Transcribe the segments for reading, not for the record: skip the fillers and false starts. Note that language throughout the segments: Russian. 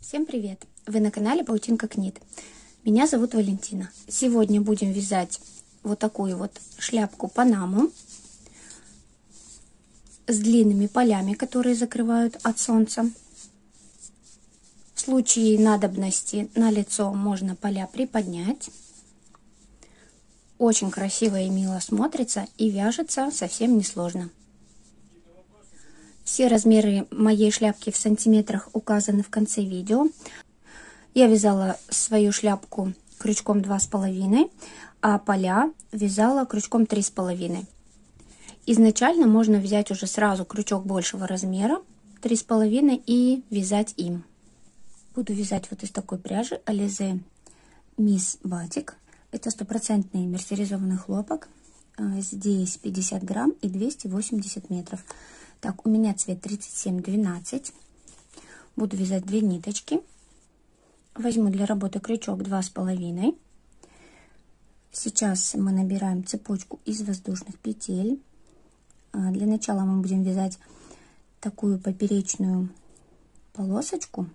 Всем привет! Вы на канале Паутинка Книт. Меня зовут Валентина. Сегодня будем вязать вот такую вот шляпку Панаму с длинными полями, которые закрывают от солнца. В случае надобности на лицо можно поля приподнять. Очень красиво и мило смотрится и вяжется совсем несложно. Все размеры моей шляпки в сантиметрах указаны в конце видео. Я вязала свою шляпку крючком 2,5, а поля вязала крючком 3,5. Изначально можно взять уже сразу крючок большего размера, 3,5, и вязать им. Буду вязать вот из такой пряжи Alize Miss Batik. Это 100% мерсеризованный хлопок. Здесь 50 грамм и 280 метров. Так, у меня цвет 37-12. Буду вязать 2 ниточки. Возьму для работы крючок 2,5. Сейчас мы набираем цепочку из воздушных петель. Для начала мы будем вязать такую поперечную полосочку.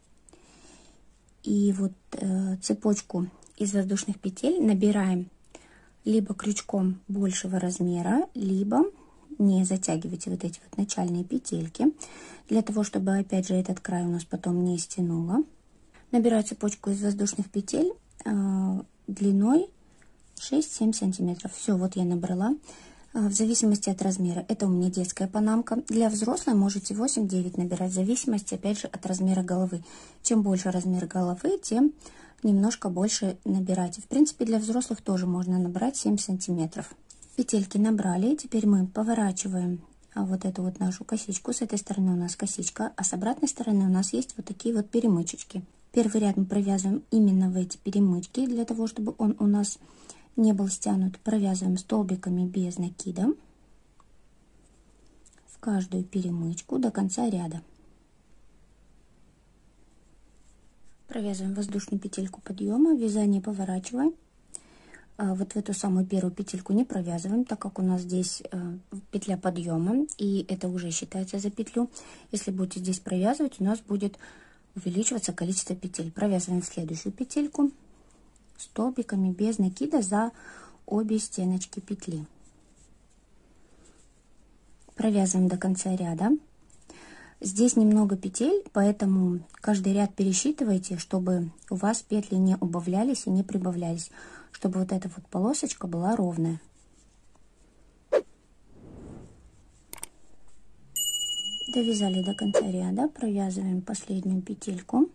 И вот цепочку из воздушных петель набираем либо крючком большего размера, либо не затягивайте вот эти вот начальные петельки, для того, чтобы, опять же, этот край у нас потом не стянуло. Набираю цепочку из воздушных петель длиной 6-7 сантиметров. Все, вот я набрала. В зависимости от размера. Это у меня детская панамка. Для взрослой можете 8-9 набирать, в зависимости, опять же, от размера головы. Чем больше размер головы, тем немножко больше набирайте. В принципе, для взрослых тоже можно набрать 7 сантиметров. Петельки набрали. Теперь мы поворачиваем вот эту вот нашу косичку. С этой стороны у нас косичка, а с обратной стороны у нас есть вот такие вот перемычечки. Первый ряд мы провязываем именно в эти перемычки, для того, чтобы он у нас не был стянут. Провязываем столбиками без накида в каждую перемычку до конца ряда. Провязываем воздушную петельку подъема, вязание поворачиваем. Вот в эту самую первую петельку не провязываем, так как у нас здесь петля подъема, и это уже считается за петлю. Если будете здесь провязывать, у нас будет увеличиваться количество петель. Провязываем следующую петельку столбиками без накида за обе стеночки петли. Провязываем до конца ряда. Здесь немного петель, поэтому каждый ряд пересчитывайте, чтобы у вас петли не убавлялись и не прибавлялись, чтобы вот эта вот полосочка была ровная. Довязали до конца ряда, провязываем последнюю петельку,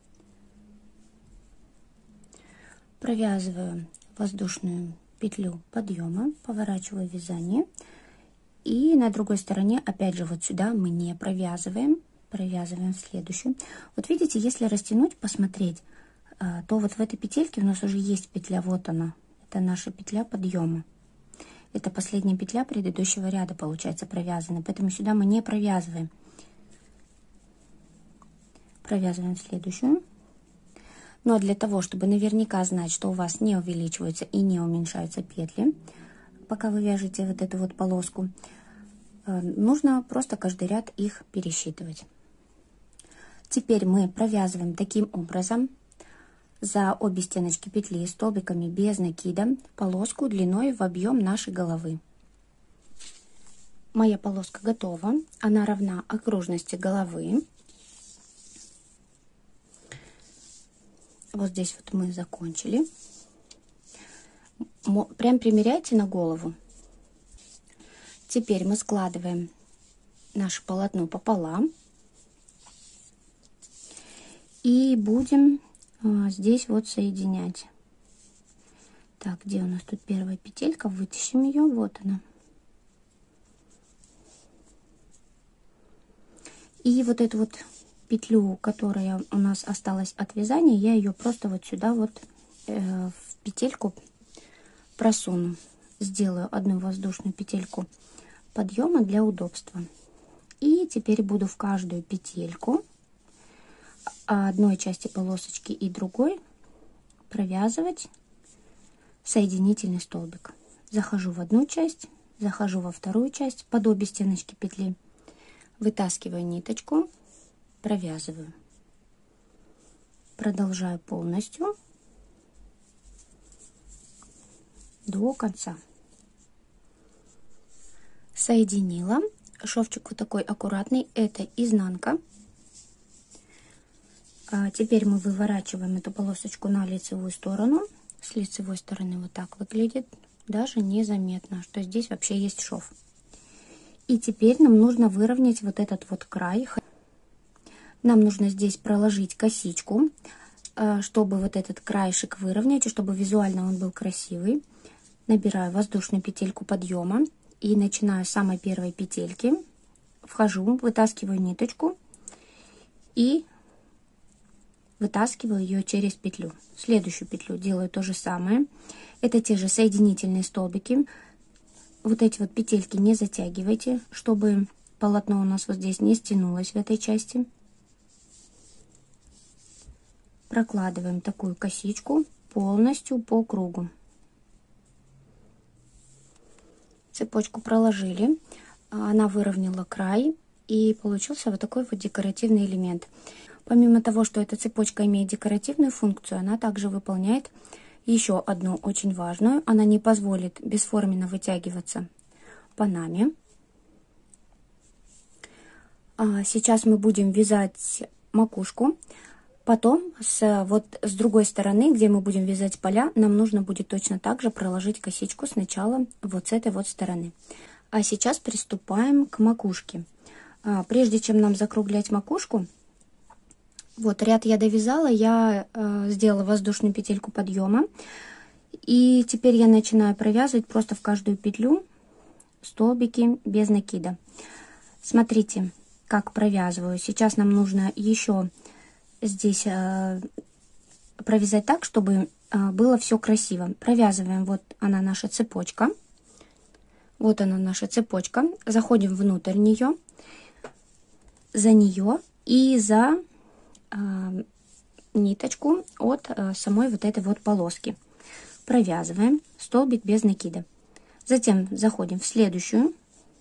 провязываю воздушную петлю подъема, поворачиваю вязание, и на другой стороне опять же вот сюда мы не провязываем, провязываем следующую. Вот видите, если растянуть, посмотреть, то вот в этой петельке у нас уже есть петля, вот она, это наша петля подъема. Это последняя петля предыдущего ряда, получается, провязана, поэтому сюда мы не провязываем. Провязываем следующую. Но для того, чтобы наверняка знать, что у вас не увеличиваются и не уменьшаются петли, пока вы вяжете вот эту вот полоску, нужно просто каждый ряд их пересчитывать. Теперь мы провязываем таким образом за обе стеночки петли столбиками без накида полоску длиной в объем нашей головы. Моя полоска готова, она равна окружности головы. Вот здесь вот мы закончили. Прям примеряйте на голову. Теперь мы складываем наше полотно пополам и будем здесь вот соединять. Так, где у нас тут первая петелька? Вытащим ее, вот она. И вот эту вот петлю, которая у нас осталась от вязания, я ее просто вот сюда вот в петельку просуну. Сделаю одну воздушную петельку подъема для удобства. И теперь буду в каждую петельку одной части полосочки и другой провязывать соединительный столбик. Захожу в одну часть, захожу во вторую часть под обе стеночки петли, вытаскиваю ниточку, провязываю. продолжаю полностью до конца. Соединила. Шовчик вот такой аккуратный, это изнанка. Теперь мы выворачиваем эту полосочку на лицевую сторону. С лицевой стороны вот так выглядит, даже незаметно, что здесь вообще есть шов. И теперь нам нужно выровнять вот этот вот край. Нам нужно здесь проложить косичку, чтобы вот этот краешек выровнять, и чтобы визуально он был красивый. Набираю воздушную петельку подъема и начинаю с самой первой петельки. Вхожу, вытаскиваю ниточку и вытаскиваю ее через петлю. Следующую петлю делаю то же самое. Это те же соединительные столбики. Вот эти вот петельки не затягивайте, чтобы полотно у нас вот здесь не стянулось в этой части. Прокладываем такую косичку полностью по кругу. Цепочку проложили, она выровняла край, и получился вот такой вот декоративный элемент. Помимо того, что эта цепочка имеет декоративную функцию, она также выполняет еще одну очень важную. Она не позволит бесформенно вытягиваться панаме. Сейчас мы будем вязать макушку. Потом с другой стороны, где мы будем вязать поля, нам нужно будет точно так же проложить косичку сначала вот с этой вот стороны. А сейчас приступаем к макушке. Прежде чем нам закруглять макушку, вот ряд я довязала, я сделала воздушную петельку подъема. И теперь я начинаю провязывать просто в каждую петлю столбики без накида. Смотрите, как провязываю. Сейчас нам нужно еще здесь провязать так, чтобы было все красиво. Провязываем, вот она наша цепочка. Вот она наша цепочка. Заходим внутрь нее, за нее и за ниточку от самой вот этой вот полоски. Провязываем столбик без накида. Затем заходим в следующую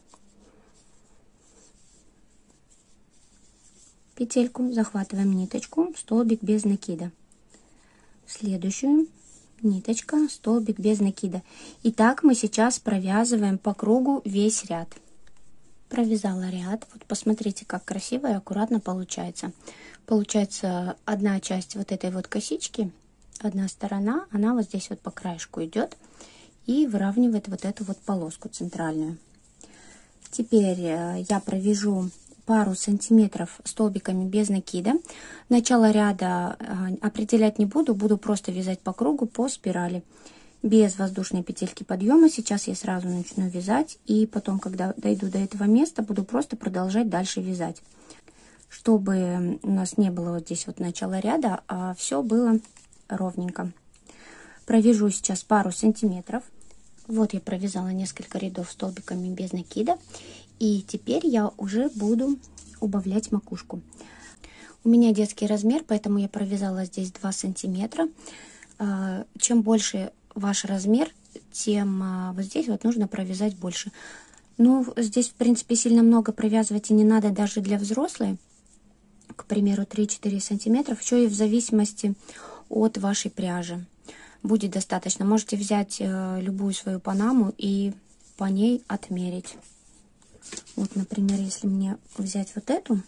петельку, захватываем ниточку, столбик без накида. Следующую ниточка, столбик без накида. И так мы сейчас провязываем по кругу весь ряд. Провязала ряд. Вот посмотрите, как красиво и аккуратно получается. Получается одна часть вот этой вот косички, одна сторона, она вот здесь вот по краешку идет и выравнивает вот эту вот полоску центральную. Теперь я провяжу пару сантиметров столбиками без накида. Начало ряда определять не буду, буду просто вязать по кругу по спирали без воздушной петельки подъема. Сейчас я сразу начну вязать, и потом, когда дойду до этого места, буду просто продолжать дальше вязать, чтобы у нас не было вот здесь вот начала ряда, а все было ровненько. Провяжу сейчас пару сантиметров. Вот я провязала несколько рядов столбиками без накида. И теперь я уже буду убавлять макушку. У меня детский размер, поэтому я провязала здесь 2 сантиметра. Чем больше ваш размер, тем вот здесь вот нужно провязать больше. Ну, здесь, в принципе, сильно много провязывать и не надо даже для взрослой. К примеру, 3-4 сантиметра. Еще и в зависимости от вашей пряжи будет достаточно. Можете взять любую свою панаму и по ней отмерить. Вот, например, если мне взять вот эту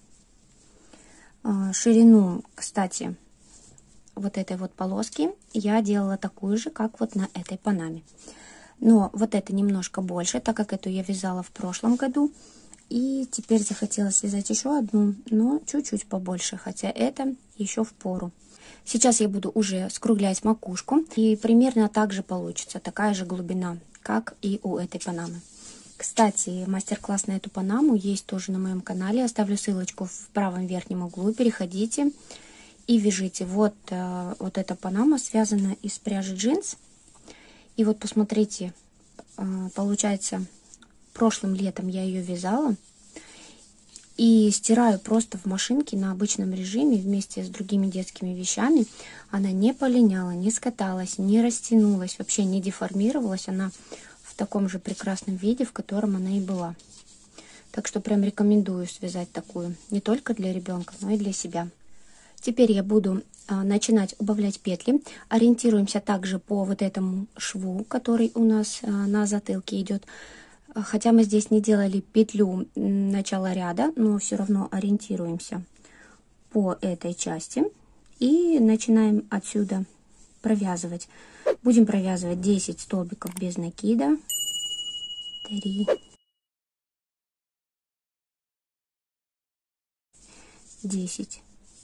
ширину, кстати, вот этой вот полоски, я делала такую же, как вот на этой панаме. Но вот это немножко больше, так как эту я вязала в прошлом году. И теперь захотелось связать еще одну, но чуть-чуть побольше, хотя это еще в пору. Сейчас я буду уже скруглять макушку, и примерно так же получится, такая же глубина, как и у этой панамы. Кстати, мастер-класс на эту панаму есть тоже на моем канале. Оставлю ссылочку в правом верхнем углу. Переходите и вяжите. Вот эта панама связана из пряжи джинс. И вот посмотрите, получается, прошлым летом я ее вязала. И стираю просто в машинке на обычном режиме вместе с другими детскими вещами. Она не полиняла, не скаталась, не растянулась, вообще не деформировалась. Она в таком же прекрасном виде, в котором она и была. Так что прям рекомендую связать такую не только для ребенка, но и для себя. Теперь я буду начинать убавлять петли. Ориентируемся также по вот этому шву, который у нас на затылке идет. Хотя мы здесь не делали петлю начала ряда, но все равно ориентируемся по этой части. И начинаем отсюда провязывать. Будем провязывать 10 столбиков без накида. 3, 10.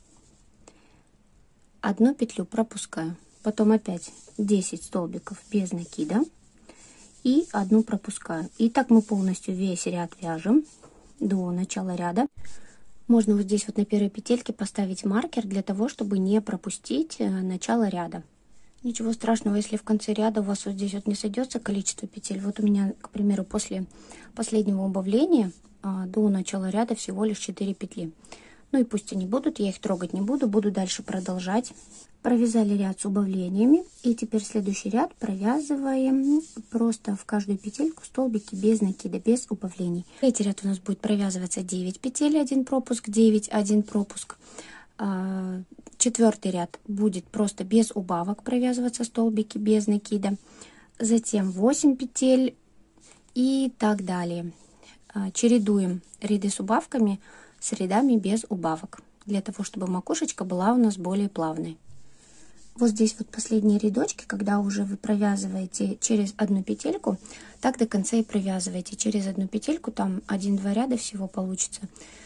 Одну петлю пропускаю, потом опять 10 столбиков без накида и одну пропускаю. И так мы полностью весь ряд вяжем до начала ряда. Можно вот здесь вот на первой петельке поставить маркер для того, чтобы не пропустить начало ряда. Ничего страшного, если в конце ряда у вас вот здесь вот не сойдется количество петель. Вот у меня, к примеру, после последнего убавления до начала ряда всего лишь 4 петли. Ну и пусть они будут, я их трогать не буду, буду дальше продолжать. Провязали ряд с убавлениями, и теперь следующий ряд провязываем просто в каждую петельку столбики без накида, без убавлений. Третий ряд у нас будет провязываться 9 петель, 1 пропуск, 9, 1 пропуск. Четвертый ряд будет просто без убавок провязываться столбики без накида. Затем 8 петель и так далее. Чередуем ряды с убавками с рядами без убавок, для того, чтобы макушечка была у нас более плавной. Вот здесь вот последние рядочки, когда уже вы провязываете через одну петельку, так до конца и провязываете. Через одну петельку, там 1-2 ряда всего получится.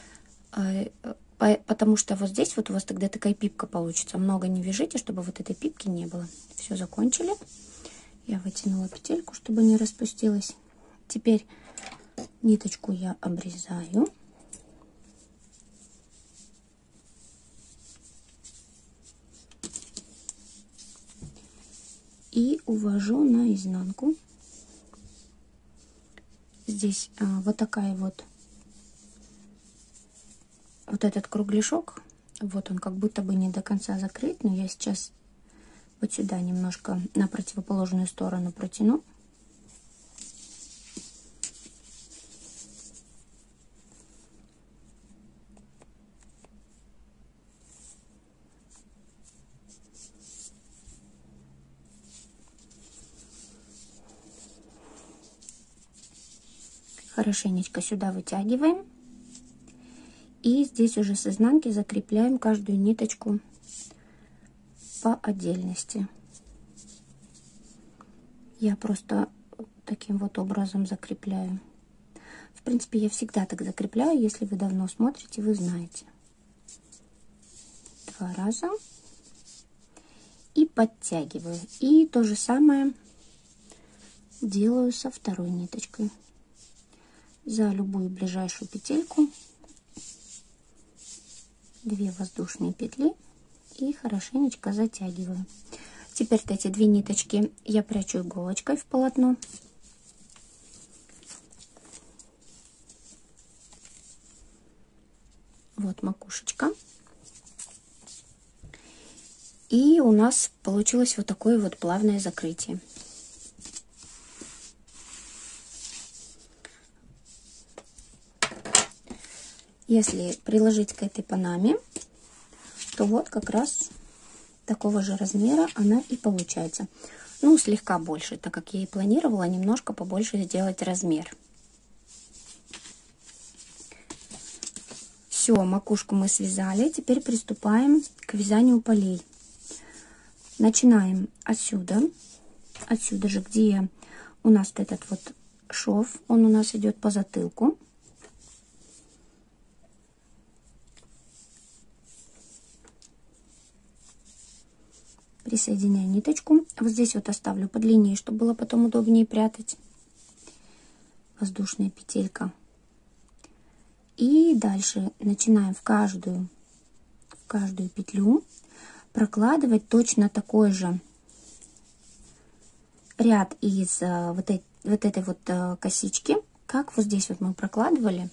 Потому что вот здесь вот у вас тогда такая пипка получится. Много не вяжите, чтобы вот этой пипки не было. Все, закончили. Я вытянула петельку, чтобы не распустилась. Теперь ниточку я обрезаю. И увожу на изнанку. Здесь вот такая вот этот кругляшок. Вот он как будто бы не до конца закрыт, но я сейчас вот сюда немножко на противоположную сторону протяну. Хорошенечко сюда вытягиваем. И здесь уже с изнанки закрепляем каждую ниточку по отдельности. Я просто таким вот образом закрепляю. В принципе, я всегда так закрепляю. Если вы давно смотрите, вы знаете. 2 раза. И подтягиваю. И то же самое делаю со второй ниточкой. За любую ближайшую петельку 2 воздушные петли и хорошенечко затягиваю. Теперь эти 2 ниточки я прячу иголочкой в полотно. Вот макушечка. И у нас получилось вот такое вот плавное закрытие. Если приложить к этой панаме, то вот как раз такого же размера она и получается. Ну, слегка больше, так как я и планировала немножко побольше сделать размер. Все, макушку мы связали. Теперь приступаем к вязанию полей. Начинаем отсюда. Отсюда же, где у нас этот вот шов, он у нас идет по затылку. Присоединяю ниточку. Вот здесь вот оставлю подлиннее, чтобы было потом удобнее прятать. Воздушная петелька. И дальше начинаем в каждую петлю прокладывать точно такой же ряд из вот этой вот косички, как вот здесь вот мы прокладывали.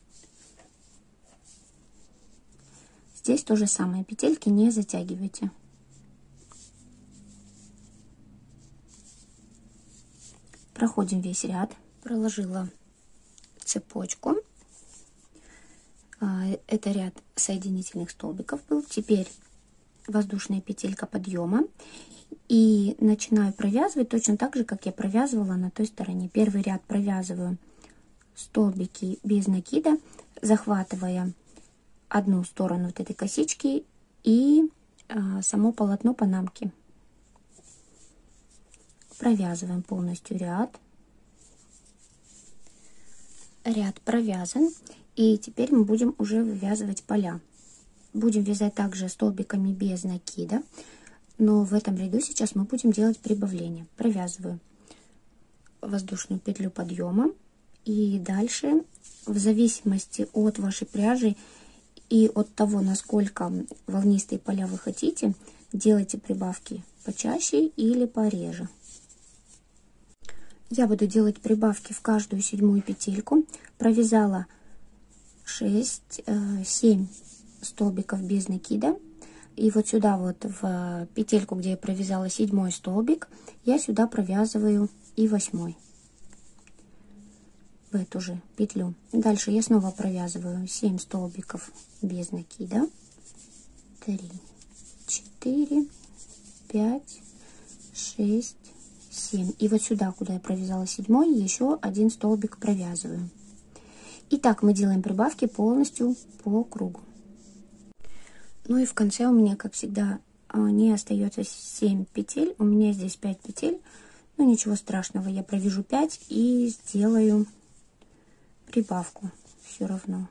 Здесь то же самое, петельки не затягивайте. Проходим весь ряд. Проложила цепочку. Это ряд соединительных столбиков был. Теперь воздушная петелька подъема. И начинаю провязывать точно так же, как я провязывала на той стороне. Первый ряд провязываю столбики без накида, захватывая одну сторону вот этой косички и само полотно панамки. Провязываем полностью ряд. Ряд провязан. И теперь мы будем уже вывязывать поля. Будем вязать также столбиками без накида. Но в этом ряду сейчас мы будем делать прибавление. Провязываю воздушную петлю подъема. И дальше, в зависимости от вашей пряжи и от того, насколько волнистые поля вы хотите, делайте прибавки почаще или пореже. Я буду делать прибавки в каждую седьмую петельку. Провязала 7 столбиков без накида. И вот сюда вот в петельку, где я провязала 7 столбик, я сюда провязываю и 8 в эту же петлю. Дальше я снова провязываю 7 столбиков без накида. 3, 4, 5, 6, 7. И вот сюда, куда я провязала 7, еще один столбик провязываю. И так мы делаем прибавки полностью по кругу. Ну и в конце у меня, как всегда, не остается 7 петель. У меня здесь 5 петель. Ну ничего страшного, я провяжу 5 и сделаю прибавку все равно.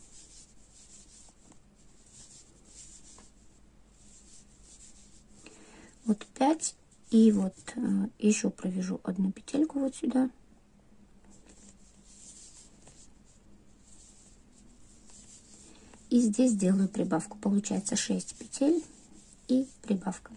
Вот 5 и вот еще провяжу одну петельку вот сюда. И здесь сделаю прибавку. Получается 6 петель и прибавка.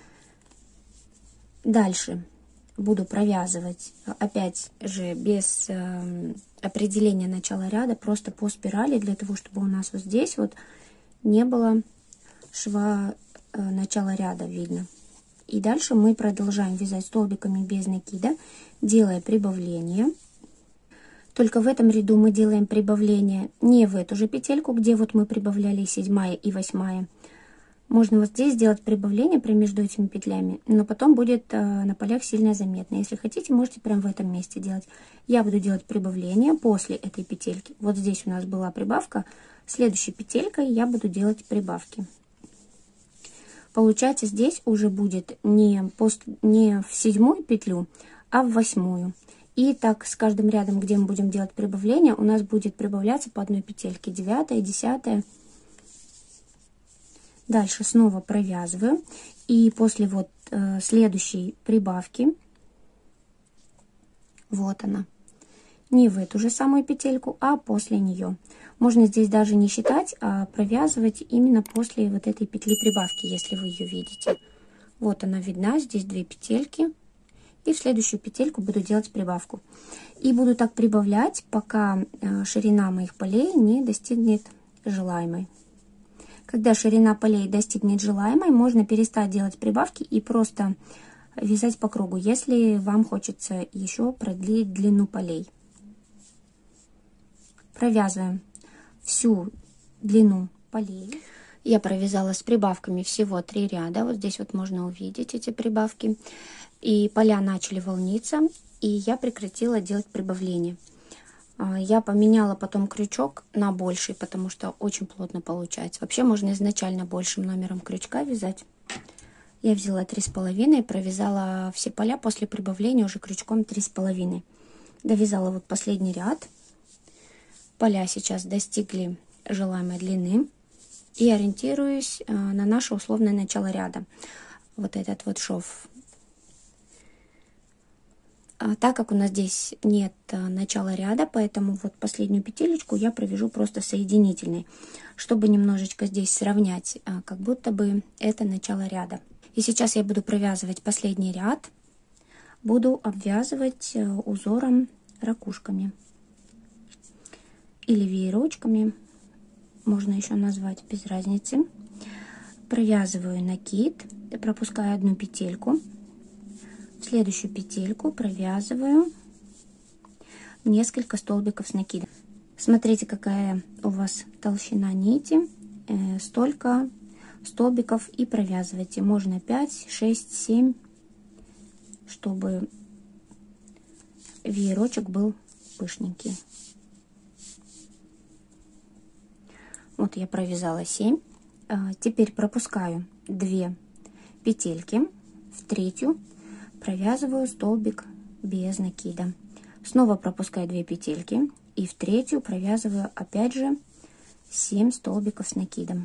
Дальше буду провязывать опять же без определения начала ряда, просто по спирали, для того, чтобы у нас вот здесь вот не было шва начала ряда видно. И дальше мы продолжаем вязать столбиками без накида, делая прибавление. Только в этом ряду мы делаем прибавление не в эту же петельку, где вот мы прибавляли 7 и 8. Можно вот здесь сделать прибавление прямо между этими петлями, но потом будет на полях сильно заметно. Если хотите, можете прямо в этом месте делать. Я буду делать прибавление после этой петельки. Вот здесь у нас была прибавка, следующей петелькой я буду делать прибавки. Получается, здесь уже будет не в 7 петлю, а в 8. И так с каждым рядом, где мы будем делать прибавление, у нас будет прибавляться по одной петельке. 9, 10. Дальше снова провязываю. И после вот следующей прибавки, вот она, не в эту же самую петельку, а после нее. Можно здесь даже не считать, а провязывать именно после вот этой петли прибавки, если вы ее видите. Вот она видна, здесь 2 петельки. И в следующую петельку буду делать прибавку. И буду так прибавлять, пока ширина моих полей не достигнет желаемой. Когда ширина полей достигнет желаемой, можно перестать делать прибавки и просто вязать по кругу, если вам хочется еще продлить длину полей. Провязываем всю длину полей. Я провязала с прибавками всего 3 ряда. Вот здесь вот можно увидеть эти прибавки. И поля начали волниться, и я прекратила делать прибавление. Я поменяла потом крючок на больший, потому что очень плотно получается. Вообще можно изначально большим номером крючка вязать. Я взяла 3,5 и провязала все поля после прибавления уже крючком 3,5. Довязала вот последний ряд. Поля сейчас достигли желаемой длины. И ориентируюсь на наше условное начало ряда. Вот этот вот шов. Так как у нас здесь нет начала ряда, поэтому вот последнюю петелечку я провяжу просто соединительной, чтобы немножечко здесь сравнять, как будто бы это начало ряда. И сейчас я буду провязывать последний ряд, буду обвязывать узором ракушками или веерочками, можно еще назвать, без разницы. Провязываю накид, пропускаю одну петельку. В следующую петельку провязываю несколько столбиков с накидом. Смотрите, какая у вас толщина нити, столько столбиков и провязывайте. Можно 5, 6, 7, чтобы веерочек был пышненький. Вот я провязала 7. Теперь пропускаю 2 петельки, в третью провязываю столбик без накида. Снова пропускаю 2 петельки и в третью провязываю опять же 7 столбиков с накидом.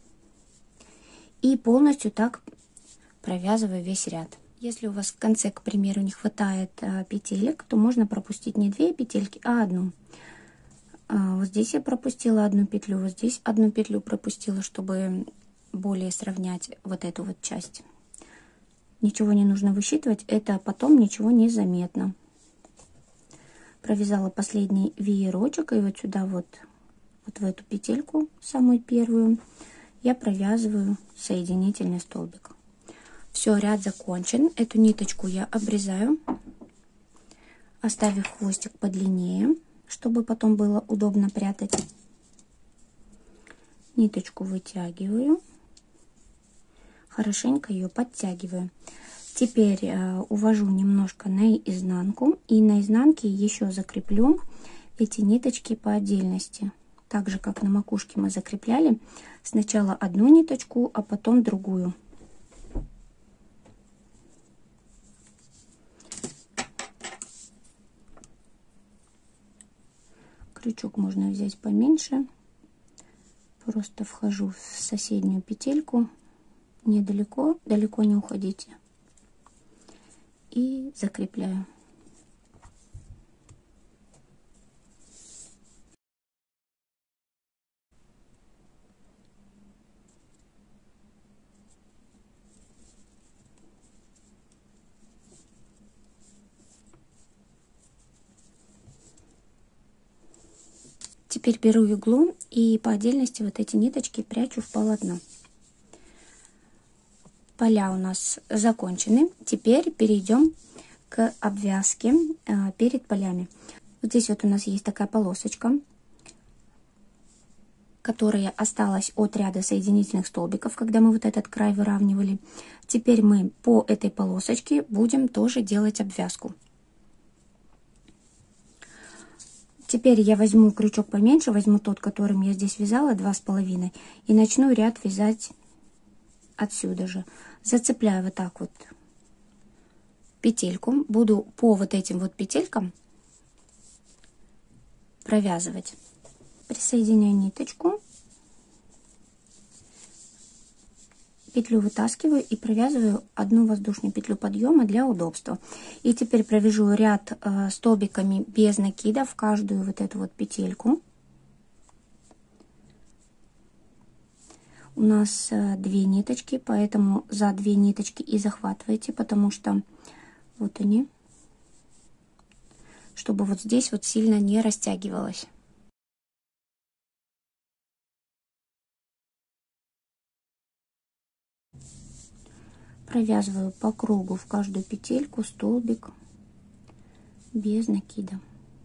И полностью так провязываю весь ряд. Если у вас в конце, к примеру, не хватает петелек, то можно пропустить не 2 петельки, а 1. Вот здесь я пропустила 1 петлю, вот здесь 1 петлю пропустила, чтобы более сравнять вот эту вот часть. Ничего не нужно высчитывать, это потом ничего не заметно. Провязала последний веерочек, и вот сюда вот в эту петельку, самую первую, я провязываю соединительный столбик. Все, ряд закончен. Эту ниточку я обрезаю, оставив хвостик подлиннее, чтобы потом было удобно прятать. Ниточку вытягиваю, хорошенько ее подтягиваю. Теперь увожу немножко на изнанку, и на изнанке еще закреплю эти ниточки по отдельности. Так же, как на макушке мы закрепляли, сначала одну ниточку, а потом другую. Крючок можно взять поменьше. Просто вхожу в соседнюю петельку, недалеко, далеко не уходите. И закрепляю. Теперь беру иглу и по отдельности вот эти ниточки прячу в полотно. Поля у нас закончены. Теперь перейдем к обвязке перед полями. Вот здесь вот у нас есть такая полосочка, которая осталась от ряда соединительных столбиков, когда мы вот этот край выравнивали. Теперь мы по этой полосочке будем тоже делать обвязку. Теперь я возьму крючок поменьше, возьму тот, которым я здесь вязала, 2,5, и начну ряд вязать отсюда же. Зацепляю вот так вот петельку, буду по вот этим вот петелькам провязывать. Присоединяю ниточку, петлю вытаскиваю и провязываю одну воздушную петлю подъема для удобства. И теперь провяжу ряд столбиками без накида в каждую вот эту вот петельку. У нас 2 ниточки, поэтому за 2 ниточки и захватывайте, потому что вот они, чтобы вот здесь вот сильно не растягивалось. Провязываю по кругу в каждую петельку столбик без накида.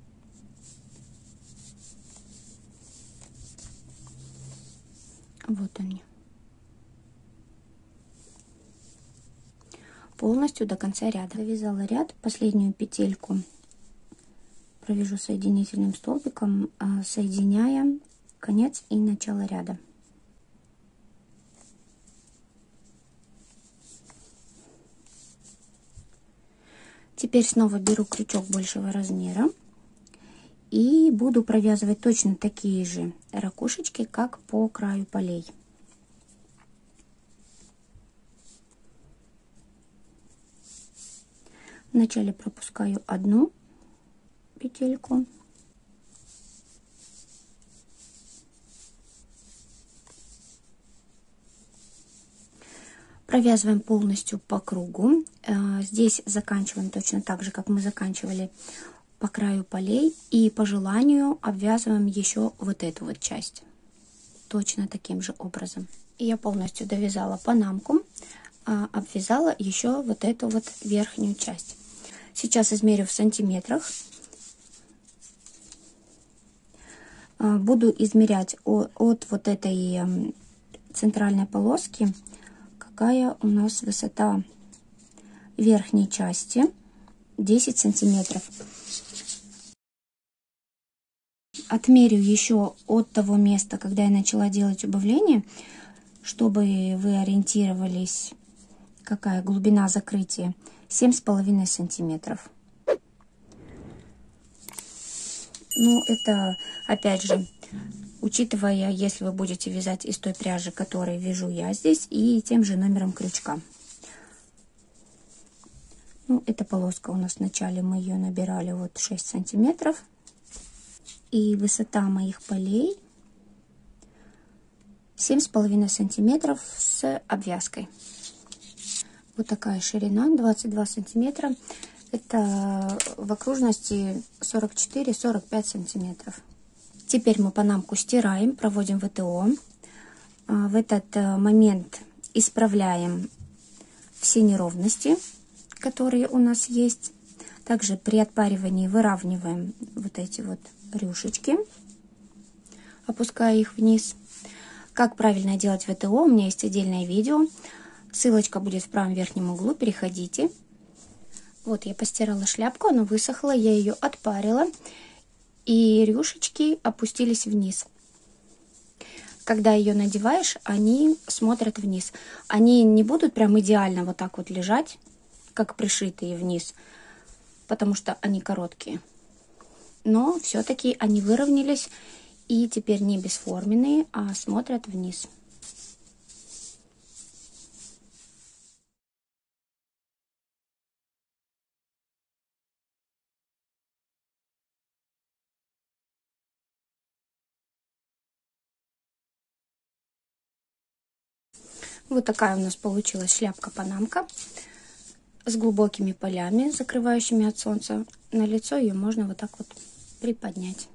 Вот они. Полностью до конца ряда. Провязала ряд, последнюю петельку провяжу соединительным столбиком, соединяя конец и начало ряда. Теперь снова беру крючок большего размера и буду провязывать точно такие же ракушечки, как по краю полей. Вначале пропускаю одну петельку. Провязываем полностью по кругу. Здесь заканчиваем точно так же, как мы заканчивали по краю полей. И по желанию обвязываем еще вот эту вот часть. Точно таким же образом. И я полностью довязала панамку, обвязала еще вот эту вот верхнюю часть. Сейчас измерю в сантиметрах. Буду измерять от вот этой центральной полоски, какая у нас высота верхней части. 10 сантиметров. Отмерю еще от того места, когда я начала делать убавление, чтобы вы ориентировались, какая глубина закрытия. 7,5 сантиметров. Ну, это, опять же, учитывая, если вы будете вязать из той пряжи, которой вяжу я здесь, и тем же номером крючка. Ну, эта полоска у нас вначале, мы ее набирали вот 6 сантиметров. И высота моих полей 7,5 сантиметров с обвязкой. Вот такая ширина, 22 сантиметра. Это в окружности 44-45 сантиметров. Теперь мы панамку стираем, проводим ВТО. В этот момент исправляем все неровности, которые у нас есть. Также при отпаривании выравниваем вот эти вот рюшечки, опуская их вниз. Как правильно делать ВТО, у меня есть отдельное видео. Ссылочка будет в правом верхнем углу, переходите. Вот я постирала шляпку, она высохла, я ее отпарила, и рюшечки опустились вниз. Когда ее надеваешь, они смотрят вниз. Они не будут прям идеально вот так вот лежать, как пришитые вниз, потому что они короткие. Но все-таки они выровнялись и теперь не бесформенные, а смотрят вниз. Вот такая у нас получилась шляпка-панамка с глубокими полями, закрывающими от солнца. На лицо ее можно вот так вот приподнять.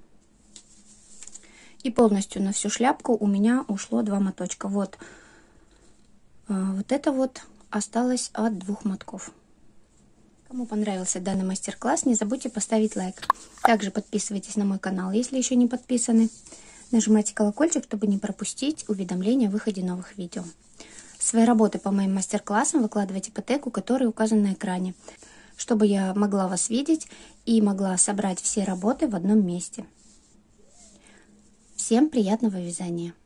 И полностью на всю шляпку у меня ушло 2 моточка. Вот, вот это вот осталось от 2 мотков. Кому понравился данный мастер-класс, не забудьте поставить лайк. Также подписывайтесь на мой канал, если еще не подписаны. Нажимайте колокольчик, чтобы не пропустить уведомления о выходе новых видео. Свои работы по моим мастер-классам выкладывайте по тегу, который указан на экране, чтобы я могла вас видеть и могла собрать все работы в одном месте. Всем приятного вязания!